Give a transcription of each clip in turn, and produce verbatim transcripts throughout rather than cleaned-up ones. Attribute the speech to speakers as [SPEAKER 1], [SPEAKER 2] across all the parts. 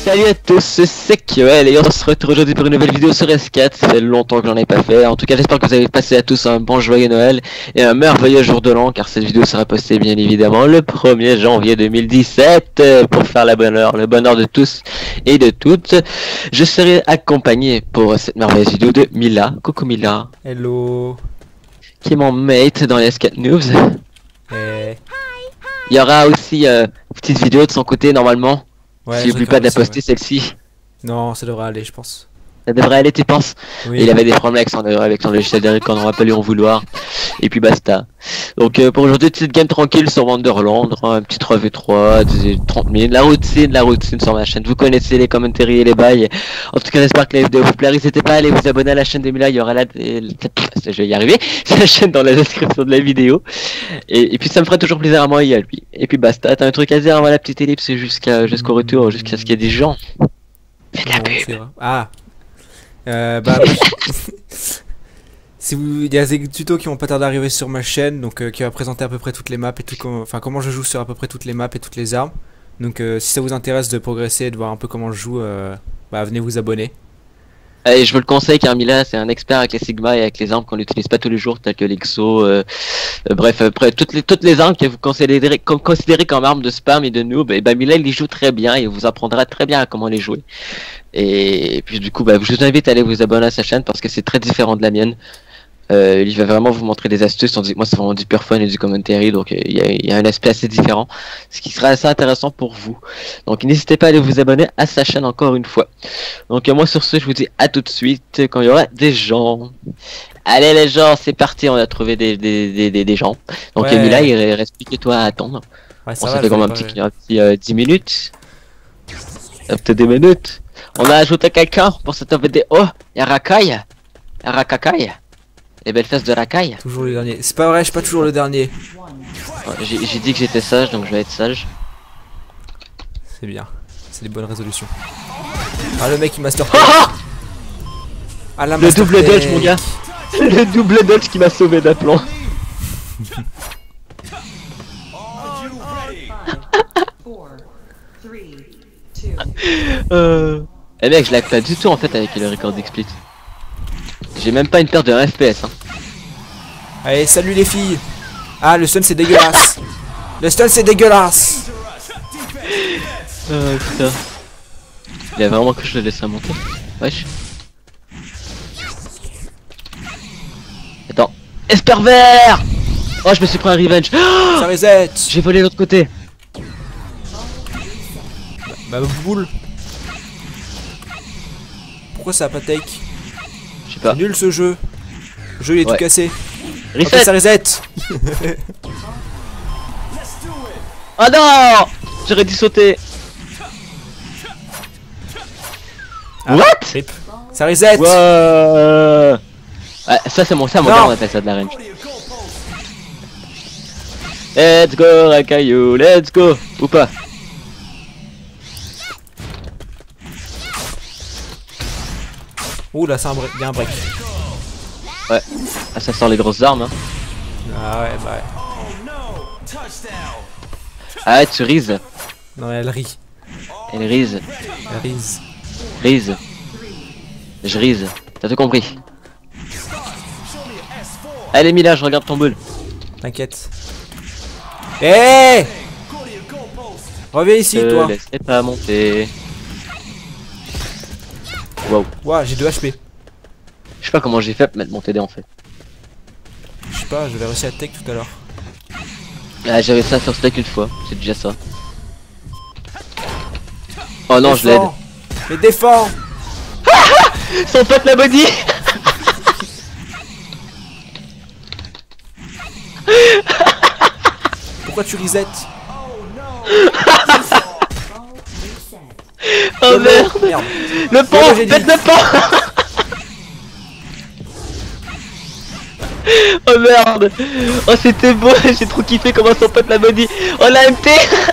[SPEAKER 1] Salut à tous, c'est Kyoel et on se retrouve aujourd'hui pour une nouvelle vidéo sur S quatre. Ça fait longtemps que j'en ai pas fait. En tout cas, j'espère que vous avez passé à tous un bon joyeux Noël et un merveilleux jour de l'an, car cette vidéo sera postée bien évidemment le premier janvier deux mille dix-sept pour faire la bonne heure, le bonheur de tous et de toutes. Je serai accompagné pour cette merveilleuse vidéo de Mila. Coucou Mila.
[SPEAKER 2] Hello.
[SPEAKER 1] Qui est mon mate dans les S quatre Noobs.
[SPEAKER 2] Hey.
[SPEAKER 1] Il y aura aussi euh, une petite vidéo de son côté normalement.
[SPEAKER 2] Ouais,
[SPEAKER 1] Si n'oublie pas de la poster celle-ci.
[SPEAKER 2] Non, ça devrait aller, je pense.
[SPEAKER 1] Ça devrait aller, tu penses?
[SPEAKER 2] Oui.
[SPEAKER 1] Il avait des problèmes avec son, avec son logiciel d'Eric quand on va pas lui en vouloir. Et puis basta. Donc euh, pour aujourd'hui, petite game tranquille sur Wonderland, hein, un petit trois v trois, trente minutes, la routine, la routine sur ma chaîne. Vous connaissez les commentaires et les bails. En tout cas, j'espère que la vidéo vous plaît. N'hésitez pas à aller vous abonner à la chaîne de Mila, il y aura la... Je vais y arriver, c'est la chaîne dans la description de la vidéo. Et, et puis ça me ferait toujours plaisir à moi et à lui. Et puis basta, t'as un truc à dire avant la petite ellipse jusqu'à jusqu'au retour, jusqu'à ce qu'il y ait des gens. Fais de la pub.
[SPEAKER 2] Ah euh, bah, si vous, il y a des tutos qui vont pas tarder d'arriver sur ma chaîne, donc euh, qui va présenter à peu près toutes les maps et tout, com enfin comment je joue sur à peu près toutes les maps et toutes les armes. Donc euh, si ça vous intéresse de progresser et de voir un peu comment je joue, euh, bah venez vous abonner.
[SPEAKER 1] Et je vous le conseille car Mila c'est un expert avec les Sigma et avec les armes qu'on n'utilise pas tous les jours telles que l'Exo, euh, euh, bref, après toutes les toutes les armes que vous considérez comme considérez comme armes de spam et de noob, et bah Mila il les joue très bien et vous apprendra très bien à comment les jouer. Et, et puis du coup bah je vous invite à aller vous abonner à sa chaîne parce que c'est très différent de la mienne. Euh, il va vraiment vous montrer des astuces, tandis que moi c'est vraiment du pure fun et du commentary, donc il y, y a un aspect assez différent, ce qui sera assez intéressant pour vous. Donc n'hésitez pas à aller vous abonner à sa chaîne encore une fois. Donc euh, moi sur ce je vous dis à tout de suite quand il y aura des gens. Allez les gens, c'est parti, on a trouvé des, des, des, des, des gens. Donc ouais. Mila il reste plus que toi à attendre. Ouais, ça, on va, fait comme un petit, un petit euh, dix minutes. Peut-être des minutes. On a ajouté quelqu'un pour cette vidéo. Oh, y'a Rakai. Y'a Rakakai. Les belles fesses de Rakai.
[SPEAKER 2] Toujours le dernier. C'est pas vrai, je suis pas toujours le dernier.
[SPEAKER 1] Ouais, j'ai dit que j'étais sage, donc je vais être sage.
[SPEAKER 2] C'est bien. C'est des bonnes résolutions. Ah le mec il master.
[SPEAKER 1] Ah, la le double dodge mon gars. Le double dodge qui m'a sauvé d'aplomb. euh... Eh mec je lag pas du tout en fait avec le record d'explit. J'ai même pas une perte de F P S hein.
[SPEAKER 2] Allez salut les filles. Ah le stun c'est dégueulasse. Le stun c'est dégueulasse.
[SPEAKER 1] Oh putain. Il a vraiment que je le laisserai monter. Wesh. Attends. Espervert. Oh je me suis pris un revenge. Oh
[SPEAKER 2] ça reset.
[SPEAKER 1] J'ai volé l'autre côté.
[SPEAKER 2] Bah, bah boule. Pourquoi ça a pas take?
[SPEAKER 1] Je sais pas.
[SPEAKER 2] Nul ce jeu. Le jeu il est ouais. tout cassé.
[SPEAKER 1] Reset.
[SPEAKER 2] Okay, ça reset.
[SPEAKER 1] Oh non. J'aurais dû sauter.
[SPEAKER 2] Ah, what? Rip. Ça reset.
[SPEAKER 1] Ouais. Ouais, ça c'est mon ça mon gars on appelle ça de la range. Let's go Rakayu, let's go. Ou pas?
[SPEAKER 2] Ouh là c'est un break, il y a un break.
[SPEAKER 1] Ouais, ah, ça sort les grosses armes hein.
[SPEAKER 2] Ah ouais bah ouais.
[SPEAKER 1] Ah tu rises.
[SPEAKER 2] Non elle rit.
[SPEAKER 1] Elle rise.
[SPEAKER 2] Elle rise.
[SPEAKER 1] Rise. Je rise. T'as tout compris. Allez Mila, je regarde ton bull.
[SPEAKER 2] T'inquiète. Eh hey reviens ici
[SPEAKER 1] te
[SPEAKER 2] toi.
[SPEAKER 1] Laissez pas monter. Wow.
[SPEAKER 2] Ouah j'ai deux H P.
[SPEAKER 1] Je sais pas comment j'ai fait pour mettre mon T D en fait.
[SPEAKER 2] Je sais pas, j'avais réussi à tech tout à l'heure.
[SPEAKER 1] Ah j'avais ça sur stack une fois, c'est déjà ça. Oh non
[SPEAKER 2] défends.
[SPEAKER 1] Je l'aide.
[SPEAKER 2] Mais défends.
[SPEAKER 1] Son pote la body.
[SPEAKER 2] Pourquoi tu reset?
[SPEAKER 1] Oh merde, merde. Le pont, faites le pont. Oh merde. Oh c'était beau, j'ai trop kiffé comment son pote la body. Oh la M T.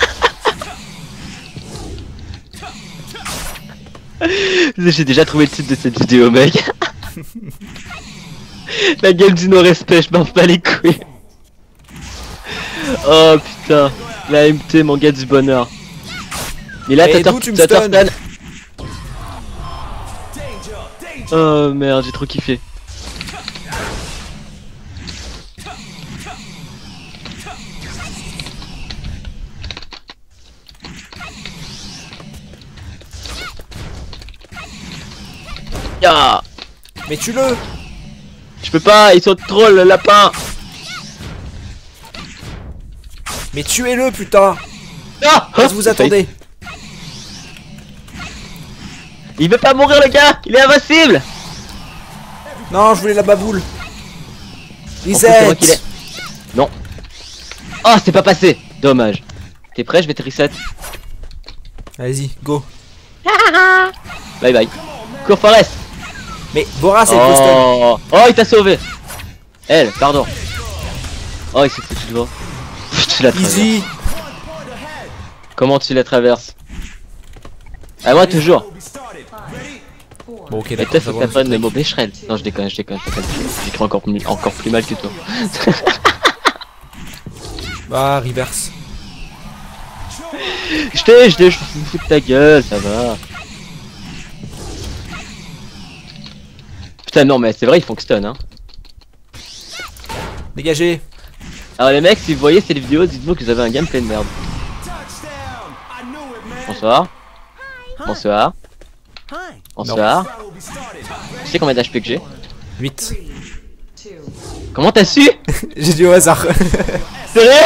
[SPEAKER 1] J'ai déjà trouvé le titre de cette vidéo mec. La gueule du non-respect, je m'en bats les couilles. Oh putain, la M T mon gars du bonheur. Mais là, t'as
[SPEAKER 2] d'où tu me stun?
[SPEAKER 1] Oh merde, j'ai trop kiffé. Ya.
[SPEAKER 2] Mais tue-le.
[SPEAKER 1] Je peux pas, ils sont trolls le lapin.
[SPEAKER 2] Mais tuez-le, putain.
[SPEAKER 1] Ah,
[SPEAKER 2] Qu'est-ce que vous attendez?
[SPEAKER 1] Il veut pas mourir le gars, il est invincible.
[SPEAKER 2] Non, je voulais la baboule.
[SPEAKER 1] On sait c'est moi qui
[SPEAKER 2] Reset.
[SPEAKER 1] l'ai. Non. Oh, c'est pas passé. Dommage. T'es prêt? Je vais te reset.
[SPEAKER 2] Allez-y, go.
[SPEAKER 1] Bye bye. Cours Forest.
[SPEAKER 2] Mais Boras, c'est le stun.
[SPEAKER 1] Oh, oh, il t'a sauvé. Elle, pardon. Oh, il s'est foutu devant. Tu la traverses.
[SPEAKER 2] Easy.
[SPEAKER 1] Comment tu la traverses? Ah, moi toujours.
[SPEAKER 2] Bon, ok,
[SPEAKER 1] Et
[SPEAKER 2] d'accord.
[SPEAKER 1] toi,
[SPEAKER 2] ça
[SPEAKER 1] faut
[SPEAKER 2] va,
[SPEAKER 1] que t'apprennes le mot Becherel. Non, je déconne, je déconne. je déconne. J'écris encore, plus- encore plus mal que toi.
[SPEAKER 2] Bah, reverse.
[SPEAKER 1] Je t'ai, je t'ai, je me fous de ta gueule, ça va. Putain, non, mais c'est vrai, ils font que stun, hein.
[SPEAKER 2] Dégagez.
[SPEAKER 1] Alors, les mecs, si vous voyez cette vidéo, dites-vous que vous avez un gameplay de merde. Bonsoir. Bonsoir. Bonsoir. Tu sais combien d'H P que j'ai?
[SPEAKER 2] huit.
[SPEAKER 1] Comment t'as su?
[SPEAKER 2] J'ai dit au hasard.
[SPEAKER 1] Sérieux?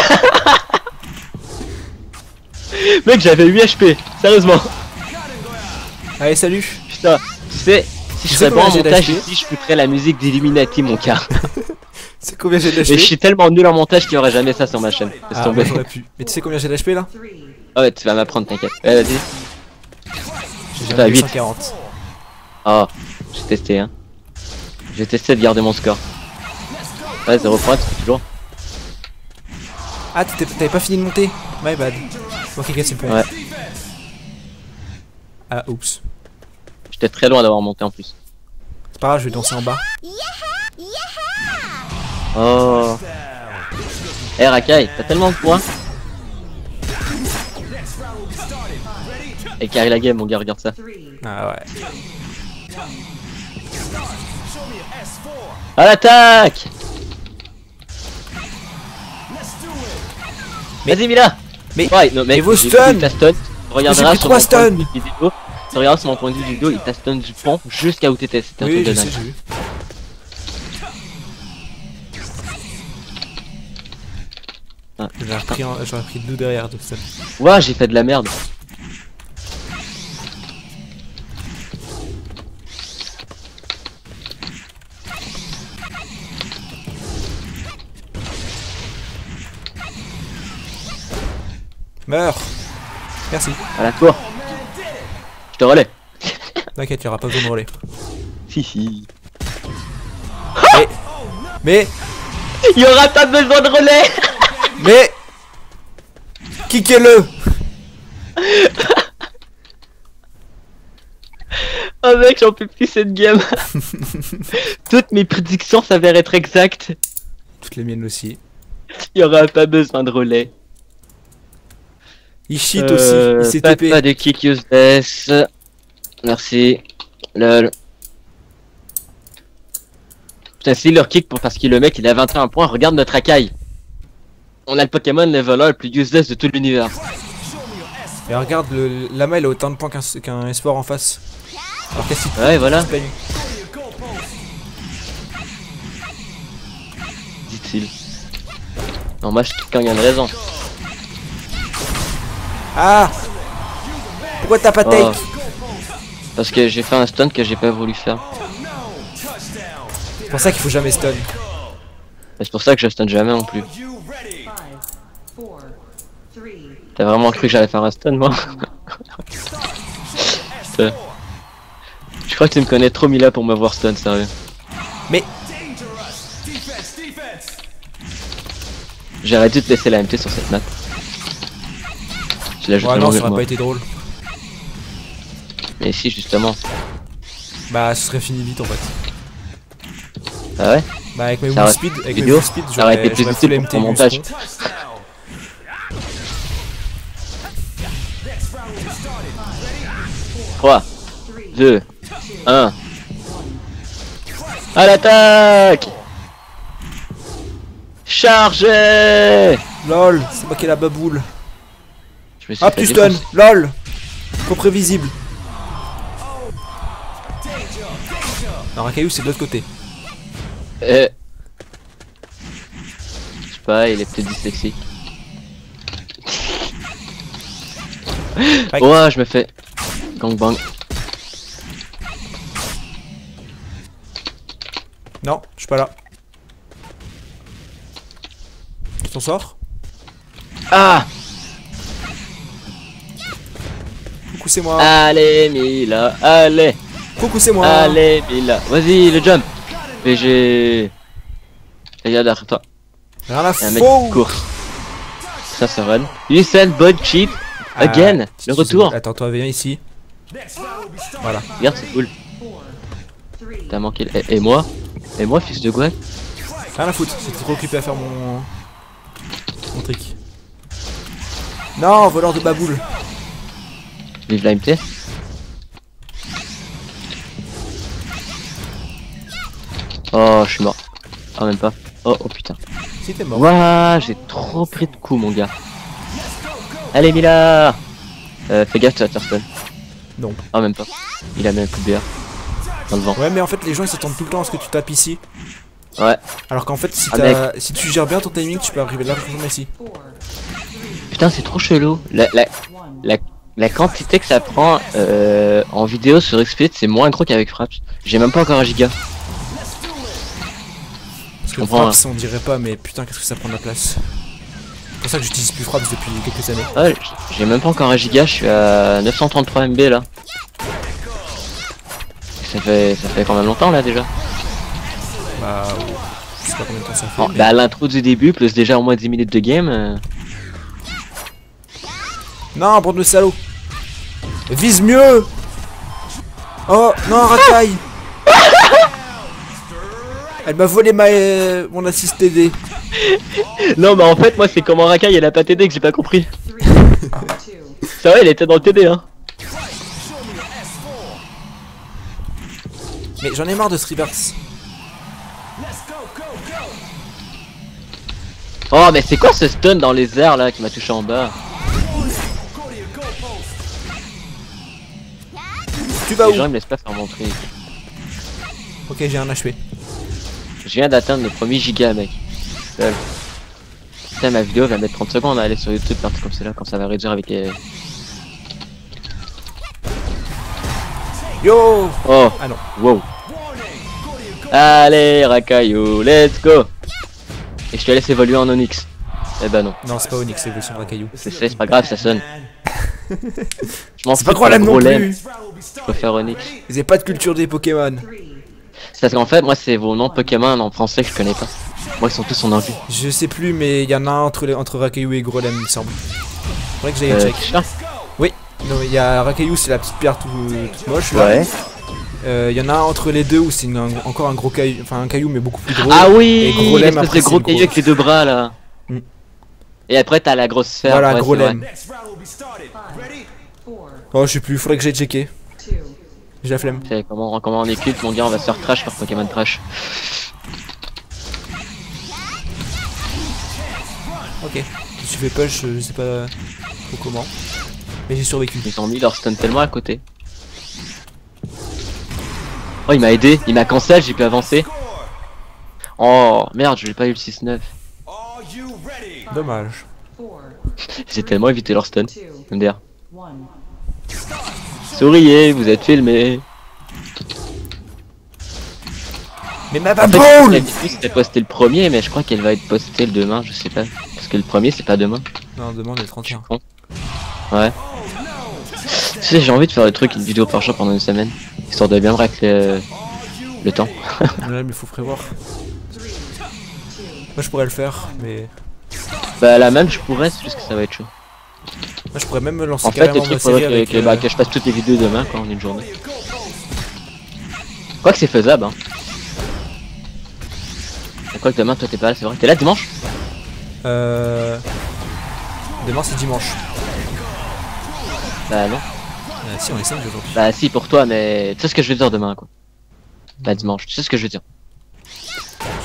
[SPEAKER 1] Mec, j'avais huit H P, sérieusement.
[SPEAKER 2] Allez, salut.
[SPEAKER 1] Putain, tu sais, si je
[SPEAKER 2] sais
[SPEAKER 1] serais bon
[SPEAKER 2] combien
[SPEAKER 1] en
[SPEAKER 2] j'ai
[SPEAKER 1] montage
[SPEAKER 2] d'H P?
[SPEAKER 1] ici, je foutrais la musique d'Illuminati, mon cas.
[SPEAKER 2] C'est combien j'ai
[SPEAKER 1] Mais je
[SPEAKER 2] d'H P?
[SPEAKER 1] suis tellement nul en montage qu'il y aurait jamais ça sur ma chaîne. Laisse
[SPEAKER 2] Ah,
[SPEAKER 1] tomber.
[SPEAKER 2] moi, j'aurais pu. Mais tu sais combien j'ai d'H P là?
[SPEAKER 1] Ah ouais, tu vas m'apprendre, t'inquiète. Ouais, vas-y.
[SPEAKER 2] J'ai
[SPEAKER 1] T'as huit.
[SPEAKER 2] cent quarante.
[SPEAKER 1] Oh, j'ai testé, hein. J'ai testé de garder mon score. Ouais, zéro point, c'est toujours.
[SPEAKER 2] Ah, t'étais- t'avais pas fini de monter? My bad. Ok, c'est le point.
[SPEAKER 1] Ouais.
[SPEAKER 2] Ah, oups.
[SPEAKER 1] J'étais très loin d'avoir monté en plus.
[SPEAKER 2] C'est pas grave, je vais danser en bas.
[SPEAKER 1] Oh. Eh, Rakai, t'as tellement de points. Et carry la game, mon gars, regarde ça.
[SPEAKER 2] Ah ouais.
[SPEAKER 1] À l'attaque! Vas-y, Mila!
[SPEAKER 2] Mais-
[SPEAKER 1] ouais, non, mec,
[SPEAKER 2] mais vos
[SPEAKER 1] j'ai
[SPEAKER 2] stuns!
[SPEAKER 1] vu, il t'a stun. Tu regarderas
[SPEAKER 2] pris
[SPEAKER 1] sur
[SPEAKER 2] trois
[SPEAKER 1] mon point de
[SPEAKER 2] stuns.
[SPEAKER 1] vue vidéo. Tu regarderas sur mon point de vue vidéo, il t'a stun du pont jusqu'à où t'étais. C'était un
[SPEAKER 2] Oui,
[SPEAKER 1] truc de
[SPEAKER 2] je sais,
[SPEAKER 1] dingue.
[SPEAKER 2] j'ai vu.
[SPEAKER 1] Ah.
[SPEAKER 2] J'aurais repris, un- j'aurais pris deux derrière de stun.
[SPEAKER 1] Ouah, j'ai fait de la merde.
[SPEAKER 2] Meurs. Merci.
[SPEAKER 1] À la tour. Je te relais.
[SPEAKER 2] T'inquiète, y'aura pas besoin de relais.
[SPEAKER 1] Si, si.
[SPEAKER 2] Mais. Mais.
[SPEAKER 1] Il y aura pas besoin de relais.
[SPEAKER 2] Mais. Kickez-le.
[SPEAKER 1] Oh mec, j'en peux plus cette game. Toutes mes prédictions s'avèrent être exactes.
[SPEAKER 2] Toutes les miennes aussi.
[SPEAKER 1] Il y aura pas besoin de relais.
[SPEAKER 2] Il cheat
[SPEAKER 1] Euh,
[SPEAKER 2] aussi. Il s'est
[SPEAKER 1] pas,
[SPEAKER 2] T P.
[SPEAKER 1] pas de kick useless. Merci. Lol. Putain, si leur kick pour parce que le mec il a vingt et un points, regarde notre Akai. On a le Pokémon level un le plus useless de tout l'univers.
[SPEAKER 2] Et regarde, le Lama il a autant de points qu'un qu'un Esport en face. Alors qu'est-ce qu'il
[SPEAKER 1] Ouais, voilà.
[SPEAKER 2] se peigne.
[SPEAKER 1] Dit-il. Non, moi je kick quand il y a une raison.
[SPEAKER 2] Ah. Pourquoi t'as pas
[SPEAKER 1] Oh.
[SPEAKER 2] take?
[SPEAKER 1] Parce que j'ai fait un stun que j'ai pas voulu faire.
[SPEAKER 2] C'est pour ça qu'il faut jamais stun.
[SPEAKER 1] Et c'est pour ça que je stun jamais non plus. T'as vraiment cru que j'allais faire un stun moi? Putain. Je crois que tu me connais trop Mila pour me voir stun, sérieux.
[SPEAKER 2] Mais.
[SPEAKER 1] J'aurais dû te laisser la M T sur cette map. Je l'ajoute
[SPEAKER 2] Ouais,
[SPEAKER 1] vraiment
[SPEAKER 2] non, ça
[SPEAKER 1] avec
[SPEAKER 2] aurait
[SPEAKER 1] moi.
[SPEAKER 2] pas été drôle.
[SPEAKER 1] Mais si, justement.
[SPEAKER 2] Bah, ce serait fini vite en fait.
[SPEAKER 1] Ah ouais?
[SPEAKER 2] Bah, avec mes
[SPEAKER 1] Ça
[SPEAKER 2] move
[SPEAKER 1] aurait-
[SPEAKER 2] speed, avec mes
[SPEAKER 1] vidéo,
[SPEAKER 2] move speed,
[SPEAKER 1] ça aurait été
[SPEAKER 2] j'aurais
[SPEAKER 1] plus
[SPEAKER 2] j'aurais
[SPEAKER 1] utile
[SPEAKER 2] full
[SPEAKER 1] pour
[SPEAKER 2] M T
[SPEAKER 1] ton
[SPEAKER 2] vu
[SPEAKER 1] montage.
[SPEAKER 2] ce con.
[SPEAKER 1] trois, deux, un. À l'attaque. Chargez.
[SPEAKER 2] Lol, c'est moi qui ai la baboule.
[SPEAKER 1] Je me suis
[SPEAKER 2] Hop,
[SPEAKER 1] fait
[SPEAKER 2] tu stun.
[SPEAKER 1] défoncer.
[SPEAKER 2] Lol. Trop prévisible. Non, Rakayu, c'est de l'autre côté.
[SPEAKER 1] Euh... Je sais pas, il est peut-être dyslexique.
[SPEAKER 2] Aïe.
[SPEAKER 1] Oh, je me fais gangbang.
[SPEAKER 2] Non, je suis pas là. Tu t'en sors?
[SPEAKER 1] Ah.
[SPEAKER 2] Coucou, c'est moi.
[SPEAKER 1] Allez Mila, allez.
[SPEAKER 2] Coucou, c'est moi.
[SPEAKER 1] Allez Mila. Vas-y, le jump. P G. Regarde derrière toi.
[SPEAKER 2] Rien à
[SPEAKER 1] Il y a un mec qui
[SPEAKER 2] foutre.
[SPEAKER 1] court. Ça, ça run. Usain Bolt cheat.
[SPEAKER 2] Ah,
[SPEAKER 1] Again.
[SPEAKER 2] tu-
[SPEAKER 1] Le
[SPEAKER 2] tu-
[SPEAKER 1] retour.
[SPEAKER 2] Attends, toi, viens ici. Voilà.
[SPEAKER 1] Regarde, c'est cool. T'as manqué. le- Et, et moi Et moi, fils de Gwen.
[SPEAKER 2] Rien à foutre, j'étais trop occupé à faire mon... mon trick. Non, voleur de baboule.
[SPEAKER 1] Vive la M T. Oh, je suis mort. Ah, même pas. Oh, oh putain.
[SPEAKER 2] Si t'es mort.
[SPEAKER 1] Waouh, j'ai trop pris de coups, mon gars. Allez, Mila. Euh, fais gaffe, tu vas te faire stun.
[SPEAKER 2] Non.
[SPEAKER 1] Ah, même pas. Il a mis un coup de B R. Dans le vent.
[SPEAKER 2] Ouais, mais en fait, les gens ils s'attendent tout le temps à ce que tu tapes ici.
[SPEAKER 1] Ouais.
[SPEAKER 2] Alors qu'en fait, si,
[SPEAKER 1] Ah,
[SPEAKER 2] t'as- si tu gères bien ton timing, tu peux arriver largement ici.
[SPEAKER 1] Putain, c'est trop chelou. La, la, la, la quantité que ça prend euh, en vidéo sur X-Split, c'est moins gros qu'avec Fraps. J'ai même pas encore un giga.
[SPEAKER 2] Parce que
[SPEAKER 1] comprends,
[SPEAKER 2] Fraps, on dirait pas, mais putain, qu'est-ce que ça prend de la place. C'est pour ça que j'utilise plus Fraps depuis quelques années.
[SPEAKER 1] Ouais, j'ai même pas encore un giga, je suis à neuf cent trente-trois M B là. Ça fait, ça fait quand même longtemps là déjà.
[SPEAKER 2] Bah, je sais pas combien de temps ça fait.
[SPEAKER 1] Oh,
[SPEAKER 2] mais-
[SPEAKER 1] bah l'intro du début, plus déjà au moins dix minutes de game. euh.
[SPEAKER 2] Non, bande de salaud. Vise mieux. Oh, non, racaille. Elle m'a volé ma, euh, mon assist T D.
[SPEAKER 1] Non, mais en fait, moi c'est comment Rakai elle a pas T D que j'ai pas compris. C'est vrai, il était dans le T D hein.
[SPEAKER 2] Mais j'en ai marre de ce reverse.
[SPEAKER 1] Oh, mais c'est quoi ce stun dans les airs là qui m'a touché en bas?
[SPEAKER 2] Tu vas
[SPEAKER 1] Les
[SPEAKER 2] où?
[SPEAKER 1] gens ils me laissent pas faire mon truc.
[SPEAKER 2] Ok, j'ai un H P.
[SPEAKER 1] Je viens d'atteindre le premier giga, mec. Seul. Putain, ma vidéo va mettre trente secondes à aller sur YouTube, partout comme c'est là, quand ça va réduire avec les...
[SPEAKER 2] Yo.
[SPEAKER 1] Oh,
[SPEAKER 2] Ah non.
[SPEAKER 1] wow. Allez, Rakayu, let's go. Et je te laisse évoluer en Onyx. Eh ben non.
[SPEAKER 2] Non, c'est pas Onyx, c'est l'évolution de Rakayu.
[SPEAKER 1] C'est c'est pas grave, ça sonne. Je m'en
[SPEAKER 2] C'est pas
[SPEAKER 1] fous,
[SPEAKER 2] problème
[SPEAKER 1] le
[SPEAKER 2] non
[SPEAKER 1] gros lemme.
[SPEAKER 2] plus.
[SPEAKER 1] Je préfère Onyx.
[SPEAKER 2] Ils avaient pas de culture des Pokémon.
[SPEAKER 1] C'est parce qu'en fait, moi, c'est vos noms de Pokémon en français que je connais pas. Moi, ils sont tous en anglais.
[SPEAKER 2] Je sais plus, mais il y en a un entre, les, entre Rakayu et Grolem, il me semble. Faudrait que j'aille
[SPEAKER 1] Euh,
[SPEAKER 2] check.
[SPEAKER 1] Kisha
[SPEAKER 2] Oui, non, il y a Rakayu, c'est la petite pierre tout, toute moche. Là.
[SPEAKER 1] Ouais.
[SPEAKER 2] Euh, Il y en a un entre les deux où c'est une- un- encore un gros caillou, enfin un caillou mais beaucoup plus gros.
[SPEAKER 1] Ah
[SPEAKER 2] et
[SPEAKER 1] oui,
[SPEAKER 2] Grolem,
[SPEAKER 1] l'espèce
[SPEAKER 2] après,
[SPEAKER 1] de
[SPEAKER 2] c'est
[SPEAKER 1] gros
[SPEAKER 2] le
[SPEAKER 1] caillou
[SPEAKER 2] gros.
[SPEAKER 1] avec les deux bras là.
[SPEAKER 2] Mm.
[SPEAKER 1] Et après t'as la grosse sphère.
[SPEAKER 2] Voilà,
[SPEAKER 1] ouais, c'est
[SPEAKER 2] Grolem.
[SPEAKER 1] vrai.
[SPEAKER 2] Oh, je sais plus, faudrait que j'aille checker. J'ai la flemme.
[SPEAKER 1] C'est comment, comment on est culte, mon gars, on va se faire trash par Pokémon trash.
[SPEAKER 2] Ok. Je suis fait push, je sais pas trop comment. Mais j'ai survécu.
[SPEAKER 1] Ils ont mis leur stun tellement à côté. Oh, il m'a aidé, il m'a cancel, j'ai pu avancer. Oh merde, je l'ai pas eu le six neuf.
[SPEAKER 2] Dommage.
[SPEAKER 1] J'ai tellement évité leur stun. M D R. Souriez, vous êtes filmés.
[SPEAKER 2] Mais ma
[SPEAKER 1] En fait,
[SPEAKER 2] baboule!
[SPEAKER 1] la vidéo c'était posté le premier, mais je crois qu'elle va être postée le demain, je sais pas. Parce que le premier c'est pas demain.
[SPEAKER 2] Non, demande le trente et un.
[SPEAKER 1] Con. Ouais. Tu sais, j'ai envie de faire le truc, une vidéo par jour pendant une semaine. Histoire de bien me racler euh, le temps.
[SPEAKER 2] Là, mais faut prévoir. Moi, je pourrais le faire, mais.
[SPEAKER 1] Bah là même je pourrais, c'est juste que ça va être chaud.
[SPEAKER 2] Moi, je pourrais même me lancer
[SPEAKER 1] En fait le
[SPEAKER 2] carrément
[SPEAKER 1] truc
[SPEAKER 2] ma
[SPEAKER 1] faudrait
[SPEAKER 2] série
[SPEAKER 1] que,
[SPEAKER 2] avec.
[SPEAKER 1] que,
[SPEAKER 2] euh,
[SPEAKER 1] bah, que je passe toutes les vidéos demain quoi, en une journée. Quoi que c'est faisable hein. Et quoi que demain toi t'es pas là, c'est vrai. T'es là dimanche?
[SPEAKER 2] Euh. Demain, c'est dimanche.
[SPEAKER 1] Bah non.
[SPEAKER 2] Euh, si, on est samedi aujourd'hui.
[SPEAKER 1] Bah si pour toi mais tu sais ce que je veux dire demain quoi. Bah dimanche, tu sais ce que je veux dire.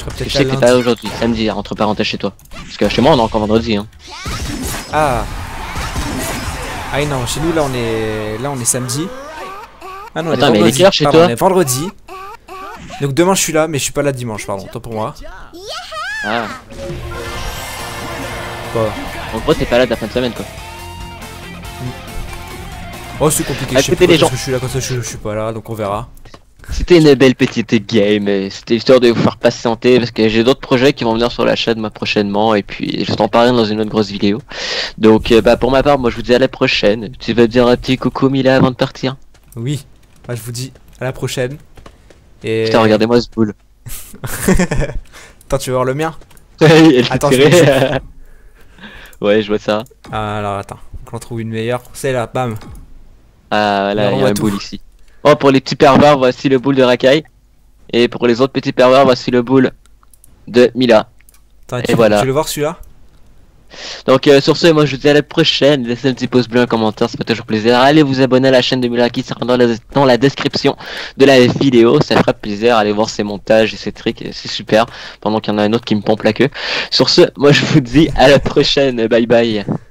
[SPEAKER 2] serai
[SPEAKER 1] Parce que
[SPEAKER 2] peut-être
[SPEAKER 1] je sais
[SPEAKER 2] là
[SPEAKER 1] que t'es
[SPEAKER 2] lundi.
[SPEAKER 1] pas aujourd'hui, samedi, entre parenthèses chez toi. Parce que chez moi on est encore vendredi. Hein.
[SPEAKER 2] Ah. Ah oui, non, chez nous là on est là on est samedi. Ah non, on
[SPEAKER 1] Attends,
[SPEAKER 2] est
[SPEAKER 1] mais il est
[SPEAKER 2] vendredi.
[SPEAKER 1] quelle heure chez
[SPEAKER 2] Pardon,
[SPEAKER 1] toi?
[SPEAKER 2] on est vendredi. Donc demain je suis là, mais je suis pas là dimanche, pardon. Tant pour moi.
[SPEAKER 1] Ah,
[SPEAKER 2] Quoi?
[SPEAKER 1] en gros t'es pas là de la fin de semaine quoi.
[SPEAKER 2] Oh, c'est compliqué.
[SPEAKER 1] À
[SPEAKER 2] Je sais
[SPEAKER 1] côté
[SPEAKER 2] pas
[SPEAKER 1] des
[SPEAKER 2] parce
[SPEAKER 1] gens.
[SPEAKER 2] que je suis là quand ça, je, je suis pas là, donc on verra.
[SPEAKER 1] C'était une belle petite game, et c'était histoire de vous faire patienter parce que j'ai d'autres projets qui vont venir sur la chaîne moi prochainement et puis je t'en parlerai dans une autre grosse vidéo. Donc euh, bah pour ma part moi je vous dis à la prochaine. Tu vas dire un petit coucou Mila avant de partir?
[SPEAKER 2] Oui. Bah, je vous dis à la prochaine. Et.
[SPEAKER 1] Putain regardez-moi ce boule.
[SPEAKER 2] Attends, tu veux voir le mien?
[SPEAKER 1] Elle
[SPEAKER 2] Attends,
[SPEAKER 1] est
[SPEAKER 2] je
[SPEAKER 1] tirée. Ouais je vois ça.
[SPEAKER 2] Ah, alors attends. Qu'on trouve une meilleure. C'est là, bam.
[SPEAKER 1] Ah
[SPEAKER 2] Là,
[SPEAKER 1] là
[SPEAKER 2] on
[SPEAKER 1] il y a
[SPEAKER 2] voit
[SPEAKER 1] un
[SPEAKER 2] tout.
[SPEAKER 1] boule ici. Oh pour les petits pervers voici le boule de Rakai. Et pour les autres petits pervers voici le boule de Mila.
[SPEAKER 2] Attends,
[SPEAKER 1] Et
[SPEAKER 2] tu,
[SPEAKER 1] voilà.
[SPEAKER 2] tu veux le voir celui-là?
[SPEAKER 1] Donc euh, sur ce, moi je vous dis à la prochaine. Laissez un petit pouce bleu, un commentaire, ça fait toujours plaisir. Allez vous abonner à la chaîne de Mila qui sera dans la, dans la description de la vidéo. Ça fera plaisir. Allez voir ses montages et ses tricks, c'est super. Pendant qu'il y en a un autre qui me pompe la queue. Sur ce, moi je vous dis à la prochaine. Bye bye.